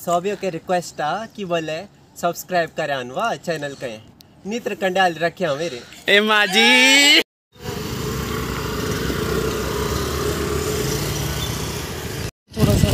सभी के रिक्वेस्ट आ कि बोले सब्सक्राइब करे अनवा चैनल के नित्र कंडाल रखे मेरे ए माजी थोड़ा सा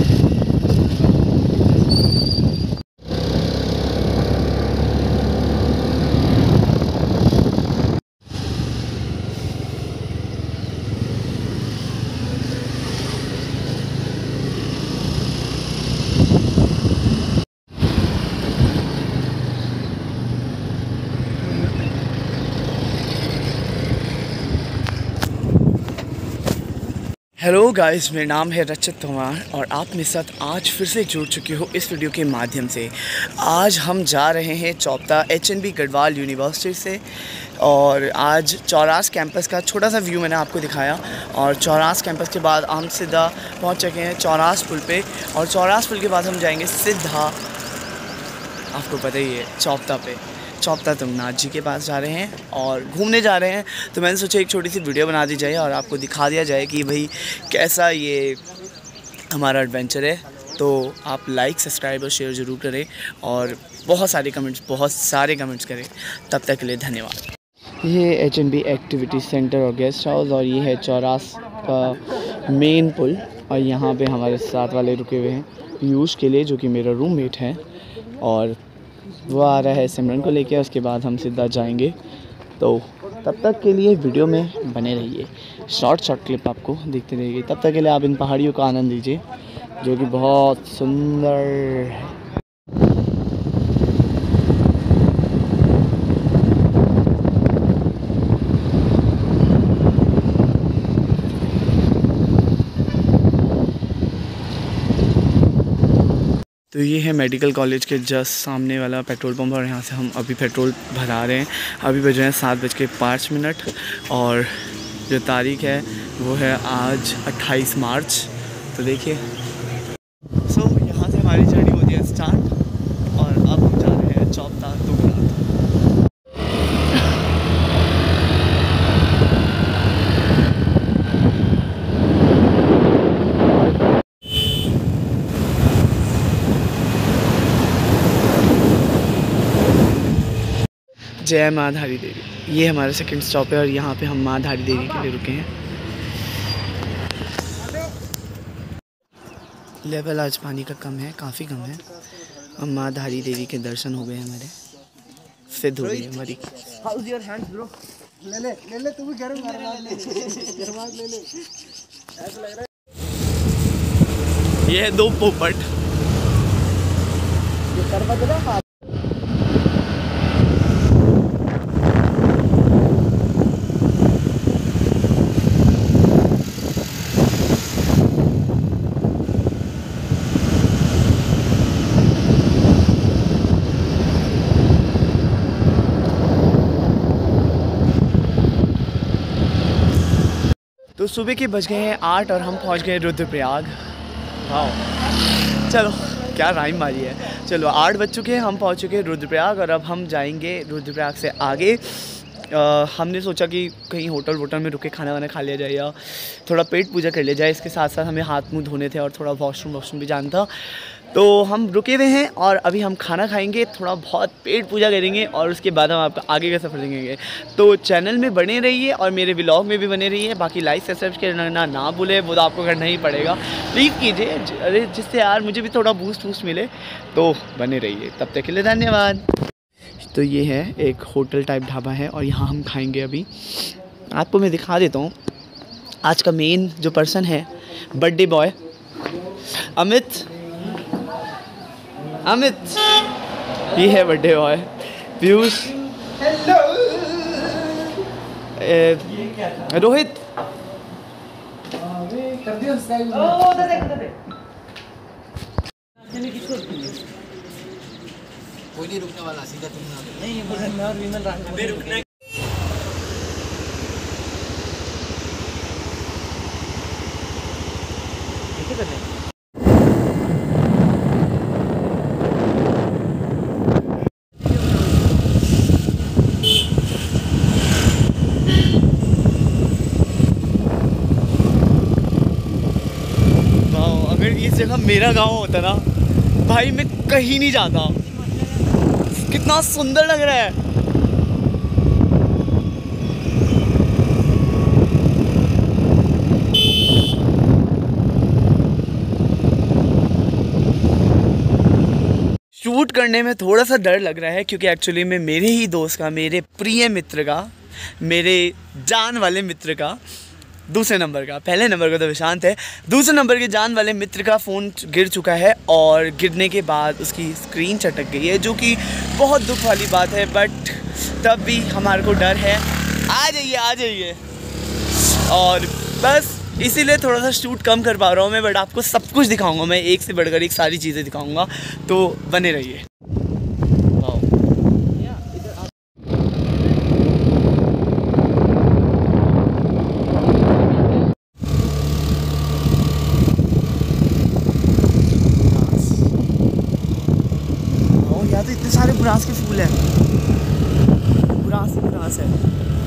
हेलो गाइस, मेरा नाम है रचित तोमार और आप मेरे साथ आज फिर से जुड़ चुके हो इस वीडियो के माध्यम से। आज हम जा रहे हैं चौपता HNB गढ़वाल यूनिवर्सिटी से और आज चौरास कैंपस का छोटा सा व्यू मैंने आपको दिखाया और चौरास कैंपस के बाद हम सीधा पहुंच चुके हैं चौरास पुल पे और चौरास पुल के बाद हम जाएंगे सीधा, आपको पता ही है, चौपता तुंगनाथ जी के पास जा रहे हैं और घूमने जा रहे हैं। तो मैंने सोचा एक छोटी सी वीडियो बना दी जाए और आपको दिखा दिया जाए कि भाई कैसा ये हमारा एडवेंचर है। तो आप लाइक, सब्सक्राइब और शेयर ज़रूर करें और बहुत सारे कमेंट्स करें। तब तक के लिए धन्यवाद। ये HNB एक्टिविटी सेंटर और गेस्ट हाउस और ये है चौरास का मेन पुल और यहाँ पे हमारे साथ वाले रुके हुए हैं पीयूष के लिए, जो कि मेरा रूममेट है और वो आ रहा है सिमरन को लेके। उसके बाद हम सीधा जाएंगे। तो तब तक के लिए वीडियो में बने रहिए, शॉर्ट क्लिप आपको देखते रहिए। तब तक के लिए आप इन पहाड़ियों का आनंद लीजिए जो कि बहुत सुंदर है। तो ये है मेडिकल कॉलेज के जस्ट सामने वाला पेट्रोल पंप और यहाँ से हम अभी पेट्रोल भरा रहे हैं। अभी बज रहे हैं 7:05 और जो तारीख है वो है आज 28 मार्च। तो देखिए, यहाँ से हमारी जर्नी होती है स्टार्ट और अब हम जा रहे हैं चौपता तुंगनाथ। जय माँ धारी देवी, ये हमारा सेकंड स्टॉप है और यहाँ पे हम माँ धारी देवी के लिए रुके हैं। लेवल आज पानी का कम है, काफ़ी कम है। हम माँ धारी देवी के दर्शन हो गए हमारे, सिद्ध हो गई हमारी। ये है 2 पोपट। तो सुबह के बज गए हैं 8 और हम पहुंच गए रुद्रप्रयाग। वाह, चलो क्या राइम मारी है। चलो 8 बज चुके हैं, हम पहुंच चुके हैं रुद्रप्रयाग और अब हम जाएंगे रुद्रप्रयाग से आगे। हमने सोचा कि कहीं होटल में रुक के खाना वाना खा लिया जाए या थोड़ा पेट पूजा कर लिया जाए। इसके साथ साथ हमें हाथ मुंह धोने थे और थोड़ा वॉशरूम भी जाना था। तो हम रुके हुए हैं और अभी हम खाना खाएंगे, थोड़ा बहुत पेट पूजा करेंगे और उसके बाद हम आपको आगे का सफ़र देंगे। तो चैनल में बने रहिए और मेरे व्लॉग में भी बने रहिए। बाकी लाइक सब्सक्राइब करना ना भूले, वो तो आपको करना ही पड़ेगा, प्लीज़ कीजिए। अरे जिससे यार मुझे भी थोड़ा बूस्ट मिले। तो बने रहिए, तब तक के लिए धन्यवाद। तो ये है एक होटल टाइप ढाबा है और यहाँ हम खाएँगे। अभी आपको मैं दिखा देता हूँ आज का मेन जो पर्सन है, बर्थडे बॉय अमित। ये है बर्थडे बॉय पीयूष, रोहित, कोई नहीं रुकने वाला, सीधा तुम नहीं। अगर इस जगह मेरा गांव होता ना भाई मैं कहीं नहीं जाता, कितना सुंदर लग रहा है। शूट करने में थोड़ा सा डर लग रहा है क्योंकि एक्चुअली में मेरे ही दोस्त का, मेरे प्रिय मित्र का, मेरे जान वाले मित्र का, दूसरे नंबर का, पहले नंबर का तो विशांत है, दूसरे नंबर के जान वाले मित्र का फ़ोन गिर चुका है और गिरने के बाद उसकी स्क्रीन चटक गई है, जो कि बहुत दुख वाली बात है। बट तब भी हमारे को डर है। आ जाइए और बस इसीलिए थोड़ा सा शूट कम कर पा रहा हूँ मैं, बट आपको सब कुछ दिखाऊंगा मैं, एक से बढ़कर एक सारी चीज़ें दिखाऊंगा, तो बने रहिए। यहाँ तो इतने सारे बुरांस के फूल हैं, बुरांस है।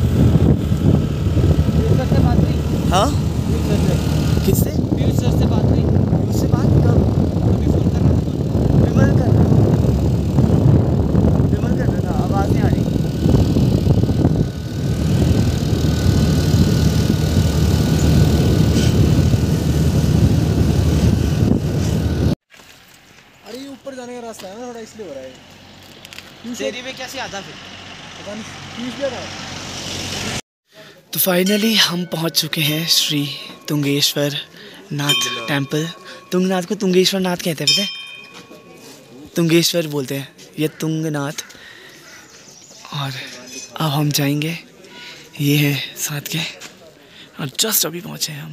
से बात हुई? हाँ किससे? पीयूष सर से बात हुई? उससे बात कब? अभी फोन कर रहा था। विमल कर रहा था, आवाज़ नहीं आ रही। अरे ये ऊपर जाने का रास्ता है ना थोड़ा, इसलिए हो रहा है। तेरी में कैसे आता फिर? पता नहीं, पीयूष भी आ रहा है। तो फाइनली हम पहुंच चुके हैं श्री तुंगेश्वर नाथ टेम्पल। तुंगनाथ को तुंगेश्वर नाथ कहते हैं, पता है? तुंगेश्वर बोलते हैं, ये तुंगनाथ। और अब हम जाएंगे, ये है साथ के, और जस्ट अभी पहुंचे हैं हम।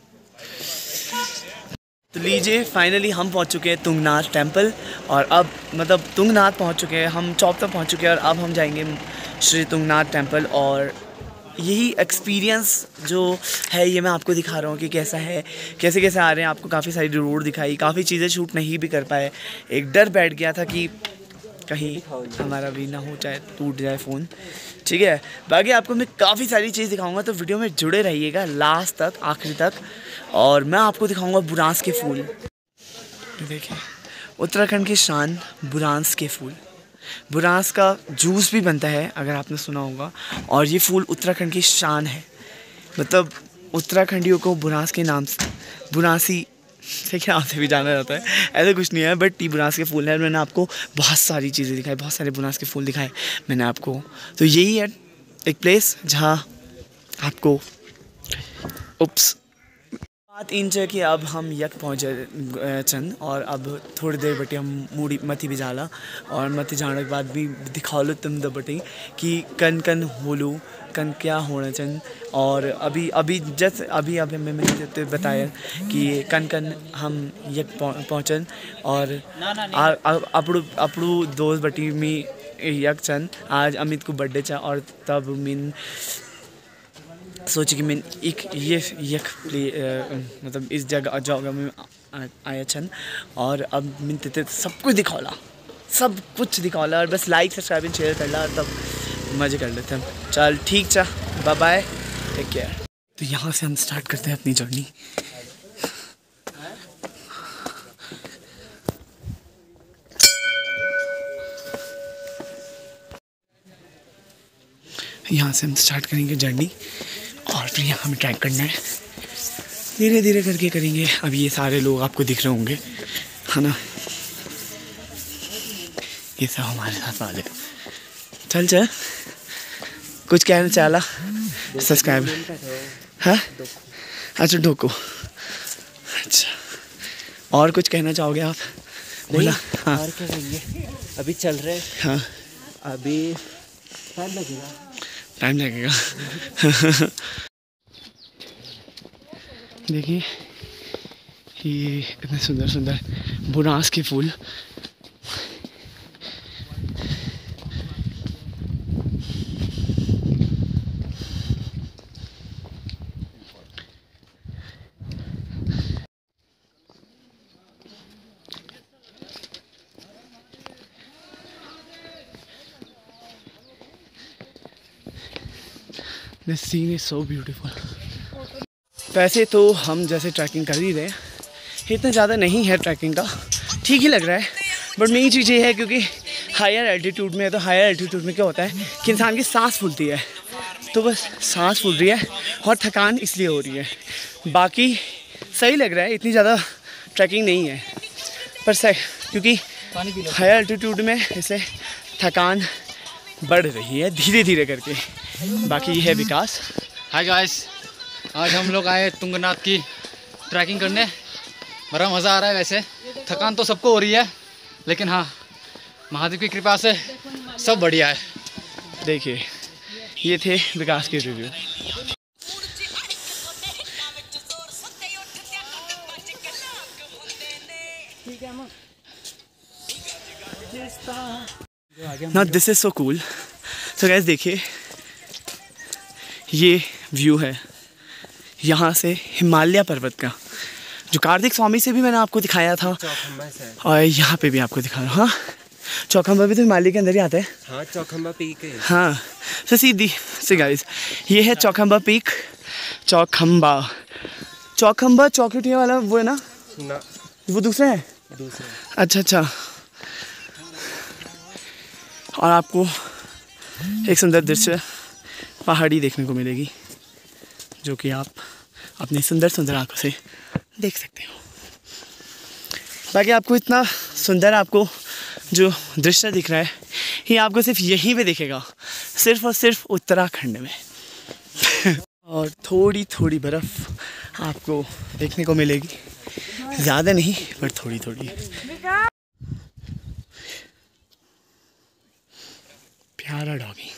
तो लीजिए फाइनली हम पहुंच चुके हैं तुंगनाथ टेम्पल, और अब मतलब तुंगनाथ पहुंच चुके हैं हम, चौपता पहुंच चुके हैं, और अब हम जाएंगे श्री तुंगनाथ टेम्पल। और यही एक्सपीरियंस जो है ये मैं आपको दिखा रहा हूँ कि कैसा है, कैसे कैसे आ रहे हैं। आपको काफ़ी सारी रोड दिखाई, काफ़ी चीज़ें शूट नहीं भी कर पाए। एक डर बैठ गया था कि कहीं हमारा भी ना हो, चाहे टूट जाए फ़ोन, ठीक है। बाकी आपको मैं काफ़ी सारी चीज़ दिखाऊंगा, तो वीडियो में जुड़े रहिएगा लास्ट तक, आखिरी तक। और मैं आपको दिखाऊंगा बुरांस के फूल। देखिए उत्तराखंड की शान बुरांस के फूल। बुरांस का जूस भी बनता है, अगर आपने सुना होगा, और ये फूल उत्तराखंड की शान है। मतलब उत्तराखंडियों को बुरांस के नाम से, बुरांसी के नाम से भी जाना जाता है, ऐसा कुछ नहीं है। बट ये बुरांस के फूल है। मैंने आपको बहुत सारी चीज़ें दिखाई, बहुत सारे बुरांस के फूल दिखाए मैंने आपको। तो यही है एक प्लेस जहाँ आपको बात इंच है कि अब हम यक पहुँचे चंद, और अब थोड़ी देर बटे हम मूड़ी मथी भी जाला, और मथी जाने के बाद भी दिखा लो तुम द बटे कि कन कन होलू कन क्या होना चंद। और अभी जस्ट अभी मैंने बताया कि कन कन हम यक पहुँचन, और अपड़ू दोस्त बटी मी यक चंद। आज अमित को बर्थडे चा, और तब मीन सोची कि मैं ये मतलब इस जगह में आया छन, और अब मैं सब कुछ दिखावला, और बस लाइक सब्सक्राइब एंड शेयर करला, तब मज़े कर लेते हैं। चल ठीक चा, बाय बाय, टेक केयर। तो यहाँ से हम स्टार्ट करते हैं अपनी जर्नी। यहाँ से हम स्टार्ट करेंगे जर्नी, और फिर यहाँ हमें ट्रैक करना है, धीरे धीरे करके करेंगे। अब ये सारे लोग आपको दिख रहे होंगे, है ना, ये सब हमारे साथ वाले। चल कुछ कहना चाहला सब्सक्राइबर? हाँ अच्छा ढोको, अच्छा और कुछ कहना चाहोगे आप? बोला हाँ, और क्या करेंगे, अभी चल रहे हैं। हाँ अभी टाइम लगेगा। देखिए ये कितने सुंदर सुंदर बुरांस के फूल। The scene is so beautiful. वैसे तो हम जैसे ट्रैकिंग कर ही रहे हैं, इतना ज़्यादा नहीं है ट्रैकिंग का, ठीक ही लग रहा है, बट मेन चीज़ ये है क्योंकि हायर एल्टीट्यूड में है, तो हायर एल्टीट्यूड में क्या होता है कि इंसान की सांस फूलती है, तो बस सांस फूल रही है और थकान इसलिए हो रही है। बाकी सही लग रहा है, इतनी ज़्यादा ट्रैकिंग नहीं है, पर सही क्योंकि हायर एल्टीट्यूड में इससे थकान बढ़ रही है धीरे धीरे करके। बाकी ये है विकास। हाय गाइस, आज हम लोग आए तुंगनाथ की ट्रैकिंग करने। बड़ा मज़ा आ रहा है। वैसे थकान तो सबको हो रही है, लेकिन हाँ, महादेव की कृपा से सब बढ़िया है। देखिए, ये थे विकास के review. Now this is so cool. So guys देखिए, ये व्यू है यहाँ से हिमालय पर्वत का, जो कार्तिक स्वामी से भी मैंने आपको दिखाया था, और यहाँ पे भी आपको दिखा रहा हूँ। हाँ, चौखंबा भी तो हिमालय के अंदर ही आता है। हाँ, चौखंबा पीक है। हाँ, तो सीधी से गाइस, ये है चौखंबा पीक। चौखंबा चौखुटिया वाला वो है ना? ना, वो दूसरा है। दूसरा। अच्छा। और आपको एक सुंदर दृश्य पहाड़ी देखने को मिलेगी, जो कि आप अपनी सुंदर आंखों से देख सकते हो। बाकी आपको इतना सुंदर आपको जो दृश्य दिख रहा है, ये आपको सिर्फ यहीं पे दिखेगा, सिर्फ और सिर्फ उत्तराखंड में। और थोड़ी थोड़ी बर्फ़ आपको देखने को मिलेगी, ज़्यादा नहीं पर थोड़ी थोड़ी। प्यारा डॉगी।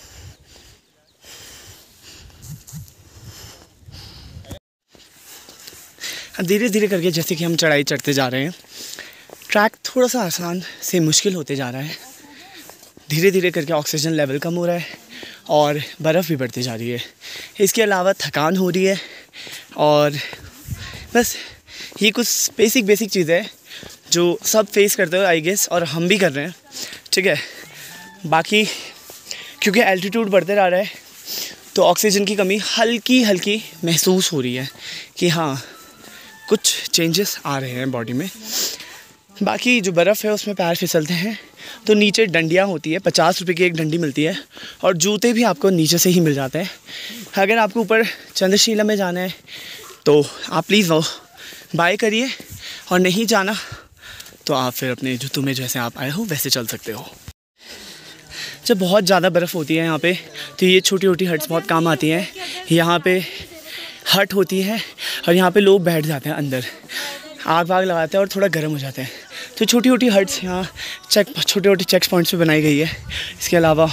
धीरे धीरे करके जैसे कि हम चढ़ाई चढ़ते जा रहे हैं, ट्रैक थोड़ा सा आसान से मुश्किल होते जा रहा है। धीरे धीरे करके ऑक्सीजन लेवल कम हो रहा है और बर्फ़ भी बढ़ती जा रही है। इसके अलावा थकान हो रही है, और बस ये कुछ बेसिक चीज़ें हैं जो सब फेस करते हो आई गेस, और हम भी कर रहे हैं, ठीक है। बाकी क्योंकि एल्टीट्यूड बढ़ते जा रहा है, तो ऑक्सीजन की कमी हल्की महसूस हो रही है कि हाँ, कुछ चेंजेस आ रहे हैं बॉडी में। बाकी जो बर्फ़ है उसमें पैर फिसलते हैं, तो नीचे डंडियाँ होती है, 50 रुपये की एक डंडी मिलती है, और जूते भी आपको नीचे से ही मिल जाते हैं। अगर आपको ऊपर चंद्रशिला में जाना है तो आप प्लीज़ वो बाय करिए, और नहीं जाना तो आप फिर अपने जूतों में जैसे आप आए हो वैसे चल सकते हो। जब बहुत ज़्यादा बर्फ़ होती है यहाँ पे, तो ये छोटी छोटी हट्स बहुत काम आती हैं। यहाँ पे हट होती है और यहाँ पे लोग बैठ जाते हैं अंदर, आग वाग लगाते हैं और थोड़ा गर्म हो जाते हैं। तो छोटी छोटी हट्स यहाँ छोटे छोटे चेक पॉइंट्स पे बनाई गई है। इसके अलावा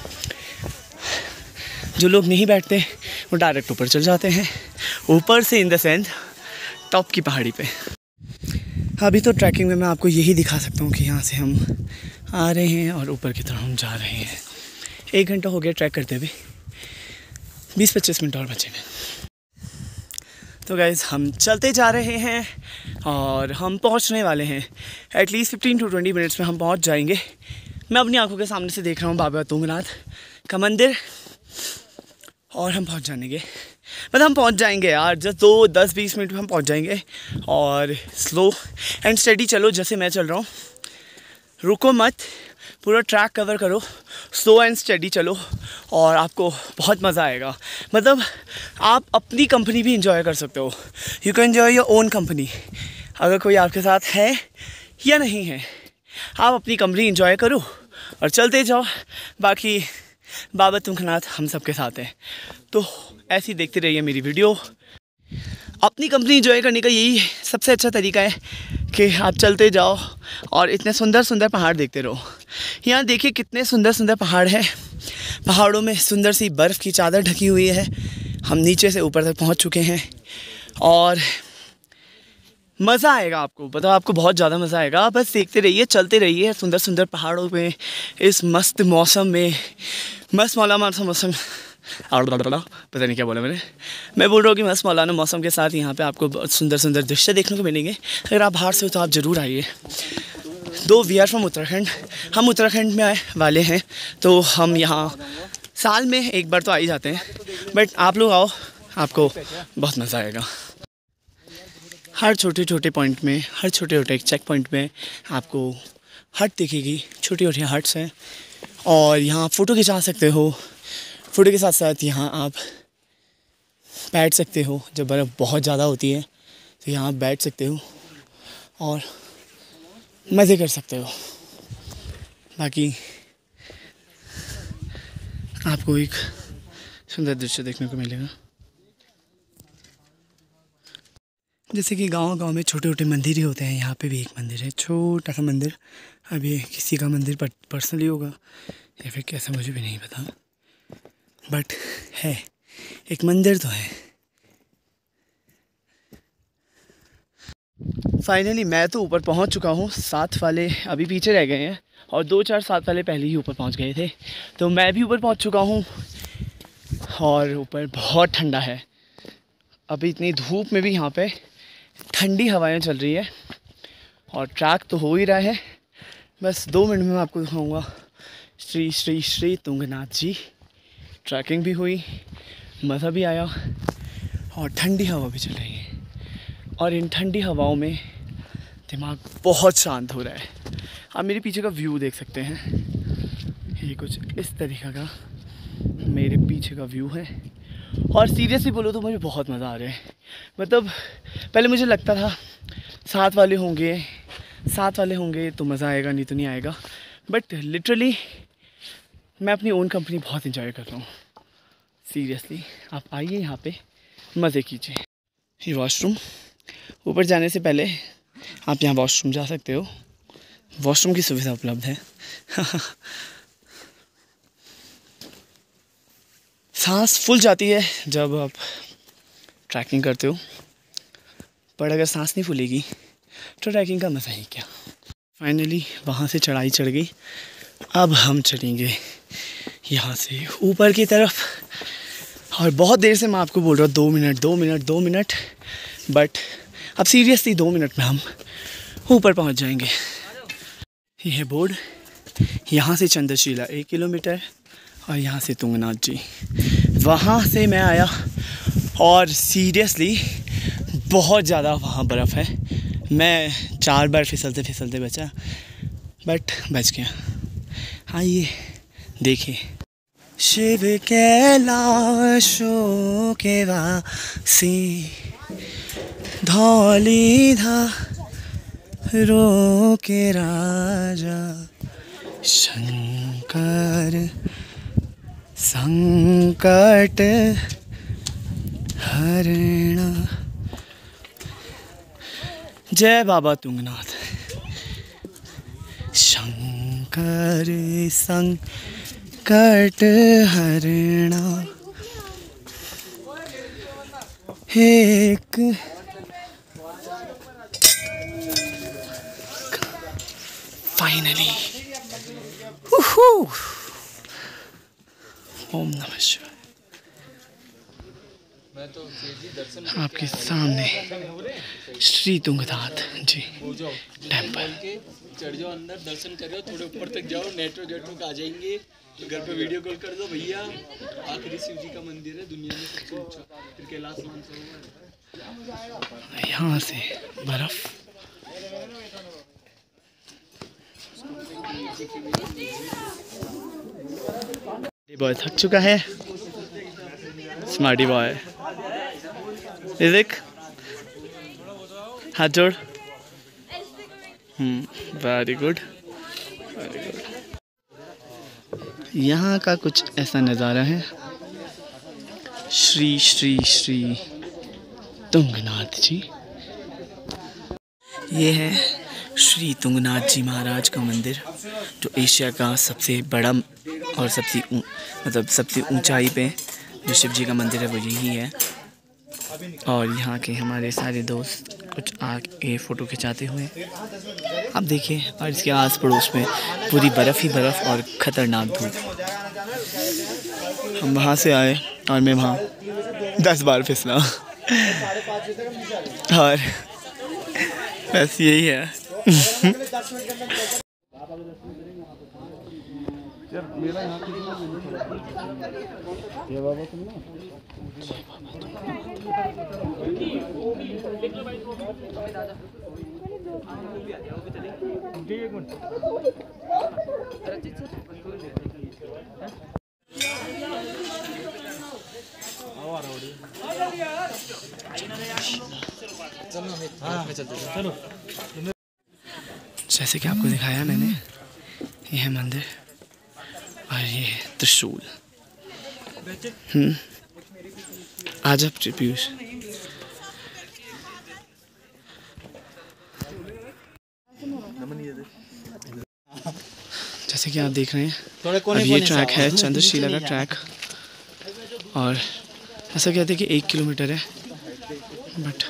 जो लोग नहीं बैठते वो डायरेक्ट ऊपर चल जाते हैं, ऊपर से इन द सेंस टॉप की पहाड़ी पे। अभी तो ट्रैकिंग में मैं आपको यही दिखा सकता हूँ कि यहाँ से हम आ रहे हैं और ऊपर की तरफ हम जा रहे हैं। 1 घंटा हो गया ट्रैक करते हुए, 20-25 मिनट और बचे हैं। तो गाइज़, हम चलते जा रहे हैं और हम पहुंचने वाले हैं। एटलीस्ट 15 to 20 मिनट्स में हम पहुंच जाएंगे। मैं अपनी आंखों के सामने से देख रहा हूं बाबा तुंगनाथ का मंदिर, और हम पहुंच जाएंगे। मतलब हम पहुंच जाएंगे यार, जस्ट 10-20 मिनट में हम पहुंच जाएंगे। और स्लो एंड स्टेडी चलो, जैसे मैं चल रहा हूँ, रुको मत, पूरा ट्रैक कवर करो, स्लो एंड स्टेडी चलो, और आपको बहुत मज़ा आएगा। मतलब आप अपनी कंपनी भी इंजॉय कर सकते हो। You can enjoy your own company. अगर कोई आपके साथ है या नहीं है, आप अपनी कंपनी इंजॉय करो और चलते जाओ। बाकी बाबा तुंगनाथ हम सब के साथ हैं, तो ऐसी देखते रहिए मेरी वीडियो। अपनी कंपनी इंजॉय करने का यही सबसे अच्छा तरीका है कि आप चलते जाओ और इतने सुंदर पहाड़ देखते रहो। यहाँ देखिए कितने सुंदर पहाड़ हैं। पहाड़ों में सुंदर सी बर्फ़ की चादर ढकी हुई है। हम नीचे से ऊपर तक पहुँच चुके हैं और मज़ा आएगा आपको, मतलब आपको बहुत ज़्यादा मज़ा आएगा। बस देखते रहिए, चलते रहिए सुंदर पहाड़ों में, इस मस्त मौसम में, मस्त मौलाना मौसम, पता नहीं क्या बोला मैंने। मैं बोल रहा हूँ कि मस्त मौलाना मौसम के साथ यहाँ पे आपको बहुत सुंदर दृश्य देखने को मिलेंगे। अगर आप बाहर से हो तो आप ज़रूर आइए। दो वी आर फ्रॉम उत्तराखंड, हम उत्तराखंड में आए वाले हैं, तो हम यहाँ साल में एक बार तो आ ही जाते हैं। बट आप लोग आओ, आपको बहुत मज़ा आएगा। हर छोटे छोटे पॉइंट में, हर छोटे छोटे चेक पॉइंट में आपको हट दिखेगी, छोटी छोटी हट्स हैं। और यहाँ फ़ोटो खिंचा सकते हो। फ़ोटो के साथ साथ यहाँ आप बैठ सकते हो। जब बर्फ़ बहुत ज़्यादा होती है तो यहाँ आप बैठ सकते हो और मज़े कर सकते हो। बाकी आपको एक सुंदर दृश्य देखने को मिलेगा। जैसे कि गांव में छोटे छोटे मंदिर ही होते हैं, यहाँ पे भी एक मंदिर है, छोटा सा मंदिर। अब ये किसी का मंदिर पर्सनली होगा या फिर कैसा मुझे भी नहीं पता, बट है, एक मंदिर तो है। फाइनली मैं तो ऊपर पहुँच चुका हूँ। साथ वाले अभी पीछे रह गए हैं और 2-4 साथ वाले पहले ही ऊपर पहुँच गए थे, तो मैं भी ऊपर पहुँच चुका हूँ। और ऊपर बहुत ठंडा है। अभी इतनी धूप में भी यहाँ पे ठंडी हवाएं चल रही है और ट्रैक तो हो ही रहा है। बस 2 मिनट में मैं आपको दिखाऊंगा। श्री श्री श्री तुंगनाथ जी। ट्रैकिंग भी हुई, मज़ा भी आया और ठंडी हवा भी चल रही है। और इन ठंडी हवाओं में दिमाग बहुत शांत हो रहा है। आप मेरे पीछे का व्यू देख सकते हैं। ये कुछ इस तरीक़े का मेरे पीछे का व्यू है। और सीरियसली बोलो तो मुझे बहुत मज़ा आ रहा है। मतलब पहले मुझे लगता था साथ वाले होंगे तो मज़ा आएगा, नहीं तो नहीं आएगा। बट लिटरली मैं अपनी ओन कंपनी बहुत इंजॉय कर रहा हूँ। सीरियसली आप आइए यहाँ पे, मज़े कीजिए। ये वॉशरूम, ऊपर जाने से पहले आप यहाँ वॉशरूम जा सकते हो। वॉशरूम की सुविधा उपलब्ध है। सांस फूल जाती है जब आप ट्रैकिंग करते हो, पर अगर सांस नहीं फूलेगी तो ट्रैकिंग का मज़ा ही क्या। फाइनली वहाँ से चढ़ाई चढ़ गई। अब हम चढ़ेंगे यहाँ से ऊपर की तरफ। और बहुत देर से मैं आपको बोल रहा हूँ 2 मिनट, बट अब सीरियसली 2 मिनट में हम ऊपर पहुँच जाएंगे। ये है बोर्ड। यहाँ से चंद्रशिला 1 किलोमीटर और यहाँ से तुंगनाथ जी। वहाँ से मैं आया और सीरियसली बहुत ज़्यादा वहाँ बर्फ़ है। मैं 4 बार फिसलते बचा, बट बच गया। आइए देखिए। शिव कैलाशों के वासी, धौली धारों के राजा, शंकर संकट हरणा। जय बाबा तुंगनाथ। शंकर संकट हरणा। एक फाइनली ओम नमः शिवाय। आपके सामने श्री तुंगनाथ जी टेम्पल। चढ़ जाओ अंदर, दर्शन करो, थोड़े ऊपर तक जाओ, नेटवर्क आ जाएंगे। घर पे वीडियो कॉल कर दो भैया। आखिरी शिव जी का मंदिर है दुनिया में सबसे ऊंचा, फिर कैलाश मानसरोवर। यहाँ से बर्फ। बॉय थक चुका है। स्मार्टी बॉय देख, हाथ जोड़। Very good. यहाँ का कुछ ऐसा नज़ारा है। श्री श्री श्री तुंगनाथ जी। ये है श्री तुंगनाथ जी महाराज का मंदिर, जो एशिया का सबसे बड़ा और सबसे ऊंचाई पे जो शिव जी का मंदिर है वो यही है। और यहाँ के हमारे सारे दोस्त कुछ आके फ़ोटो खिंचाते हुए आप देखिए। और इसके आस पड़ोस में पूरी बर्फ़ ही बर्फ़ और ख़तरनाक धूप। हम वहाँ से आए और मैं वहाँ 10 बार फिसला। और बस यही है। जैसे कि आपको दिखाया मैंने, ये है मंदिर और ये है त्रिशूल। आज अब पीयूष जैसे कि आप देख रहे हैं, अब ये ट्रैक है चंद्रशिला का ट्रैक, और ऐसा कहते हैं कि 1 किलोमीटर है, बट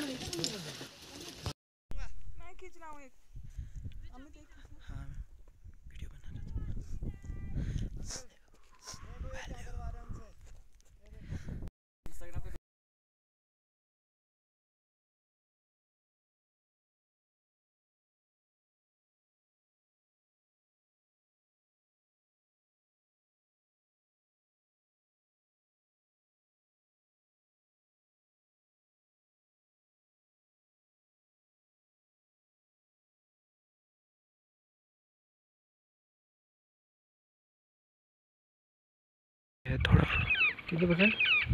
थोड़ा कितने परसेंट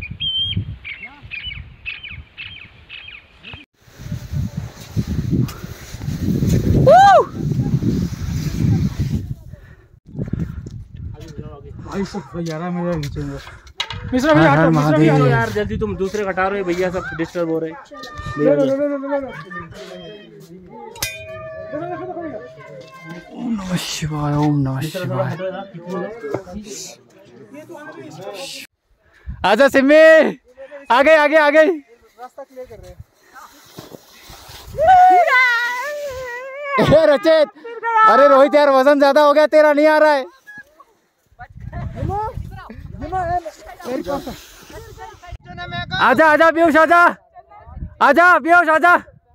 मिश्रा भैया महादेव यार जल्दी, तुम दूसरे हटा रहे हो भैया, सब डिस्टर्ब हो रहे हैं। ओम नमः शिवाय, ओम नमः शिवाय। आजा सिम्मी, आगे आगे आगे। रास्ता क्लियर कर रहे हैं। रचित, अरे रोहित यार वजन ज्यादा हो गया तेरा, नहीं आ रहा है। आजा आजा पीयूष, आजा आजा पीयूष, आजा।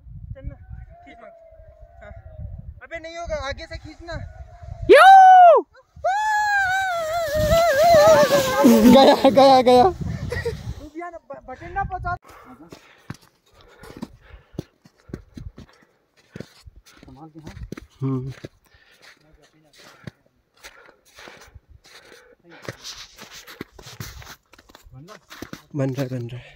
अबे नहीं होगा, आगे से खींचना। गया गया गया। बटन ना पहुंचा। बन रहा है।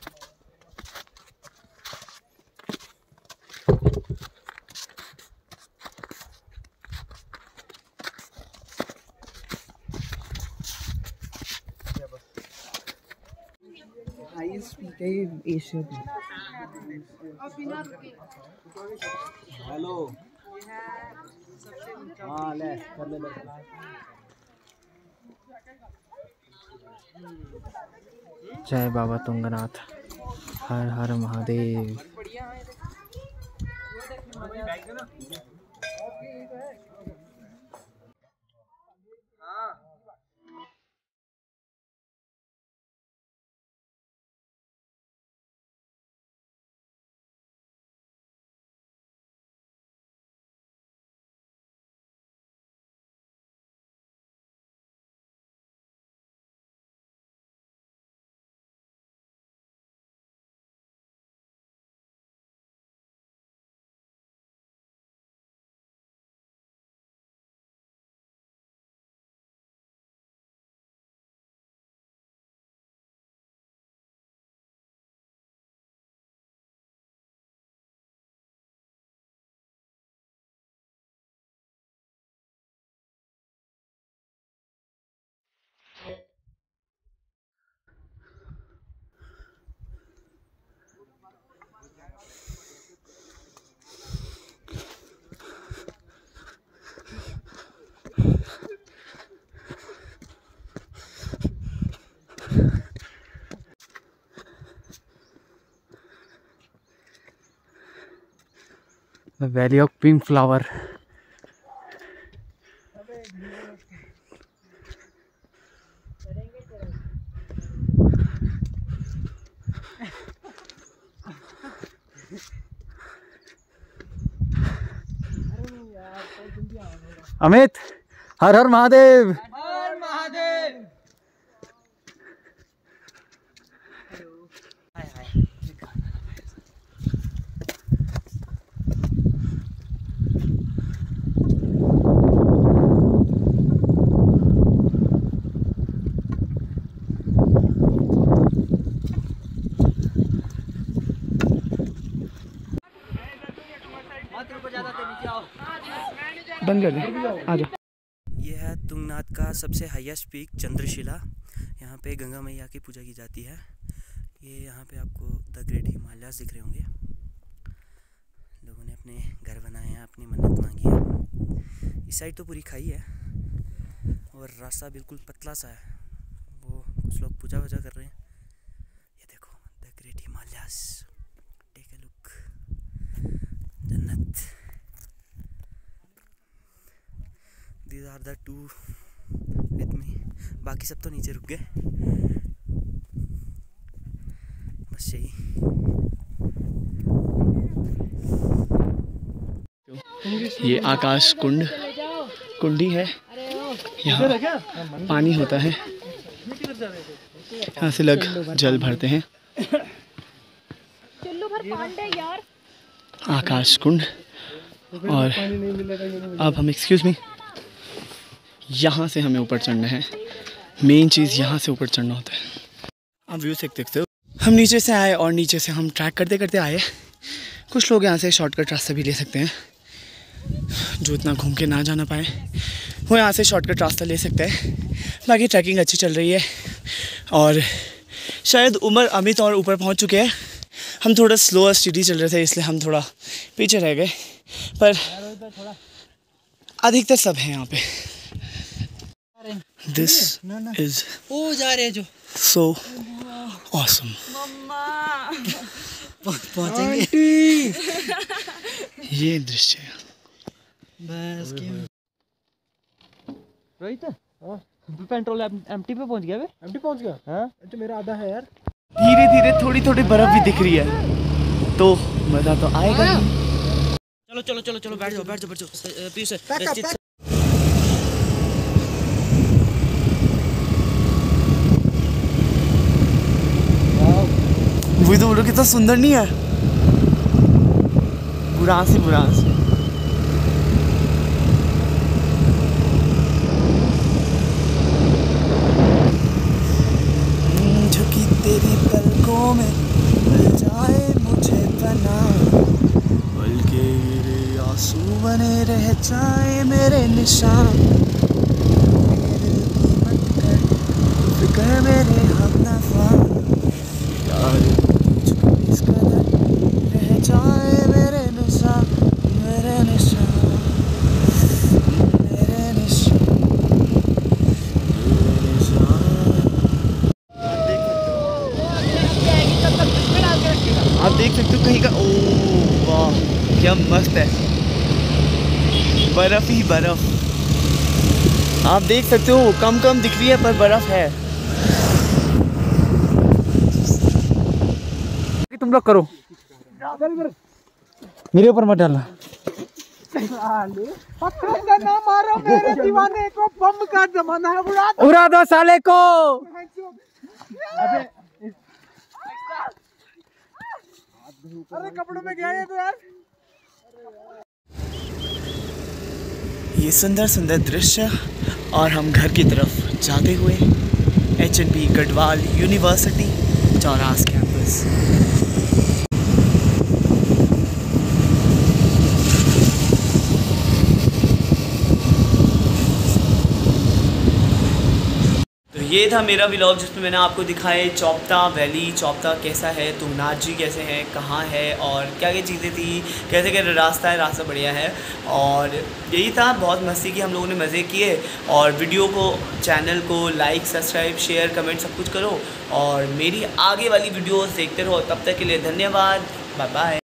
हेलो। हाँ ले कर ले। जय बाबा तुंगनाथ, हर हर Mahadev. The Valley of Pink Flower. Amit, हर हर महादेव। ज्वाइन कर दें, आ जाओ। ये है तुंगनाथ का सबसे हाईएस्ट पीक चंद्रशिला। यहाँ पे गंगा मैया की पूजा की जाती है। ये यहाँ पे आपको द ग्रेट हिमालयास दिख रहे होंगे। लोगों ने अपने घर बनाए हैं, अपनी मन्नत मांगी है। इस साइड तो पूरी खाई है और रास्ता बिल्कुल पतला सा है। वो कुछ लोग पूजा वूजा कर रहे हैं। ये देखो the great Himalayas, take a look, जन्नत। These are the two with me. बाकी सब तो नीचे रुक गए। बस यही। ये आकाश कुंडी है, यहाँ पानी होता है, यहाँ से लोग जल भरते हैं। आकाश कुंड। और अब हम, एक्सक्यूज़ मी, यहाँ से हमें ऊपर चढ़ना है। मेन चीज़ यहाँ से ऊपर चढ़ना होता है। आप व्यू से देखते हो। हम नीचे से आए और नीचे से हम ट्रैक करते करते आए। कुछ लोग यहाँ से शॉर्टकट रास्ता भी ले सकते हैं, जो इतना घूम के ना जाना पाए वो यहाँ से शॉर्टकट रास्ता ले सकते हैं। बाकी ट्रैकिंग अच्छी चल रही है और शायद उमर, अमित और ऊपर पहुँच चुके हैं। हम थोड़ा स्लो और स्टीडी चल रहे थे, इसलिए हम थोड़ा पीछे रह गए, पर अधिकतर सब हैं यहाँ पे। This is वो जा रहे हैं जो so awesome. पहुंचेंगे। ये दृश्य है। बस क्यों रोहित पेट्रोल एमटी पे पहुंच गया बे? एमटी पहुंच गया? हाँ तो मेरा आधा है यार। धीरे धीरे थोड़ी थोड़ी बर्फ भी दिख रही है, तो मजा तो आएगा ही। चलो चलो चलो चलो, बैठ जाओ पीछे। वही तो बोलो, कितना सुंदर नहीं है? बुरांस ही बुरांस। झुकी तेरी पलकों में मिल जाए मुझे तना, बल्कि गिरे आंसू बने रह जाए मेरे निशान। मेरे दिल की मत कर फिक्र मेरे हमनफा, यार तुझको इस कदर रह जाए मेरे निशान, मेरे निशान, मेरे निशान, मेरे निशान। आप देख सकते हो कहीं का, ओह वाह क्या मस्त है, बर्फ ही बर्फ। आप देख सकते हो कम कम दिख रही है पर बर्फ है। तुम लोग करो, मेरे ऊपर मत डालना। पत्थर से ना मारो मेरे दीवाने को, बम का जमाना है, उड़ा दो साले को। अरे कपड़ों में गया है तो यार। ये सुंदर सुंदर दृश्य और हम घर की तरफ जाते हुए HNB Garhwal university Chauras campus. तो ये था मेरा व्लॉग, जिसमें मैंने आपको दिखाए चौपता वैली, चौपता कैसा है, तुंगनाथ जी कैसे हैं, कहाँ है और क्या क्या चीज़ें थी, कैसे क्या रास्ता है, रास्ता बढ़िया है। और यही था, बहुत मस्ती की हम लोगों ने, मज़े किए। और वीडियो को, चैनल को लाइक, सब्सक्राइब, शेयर, कमेंट सब कुछ करो और मेरी आगे वाली वीडियोस देखते रहो। तब तक के लिए धन्यवाद, बाय बाय।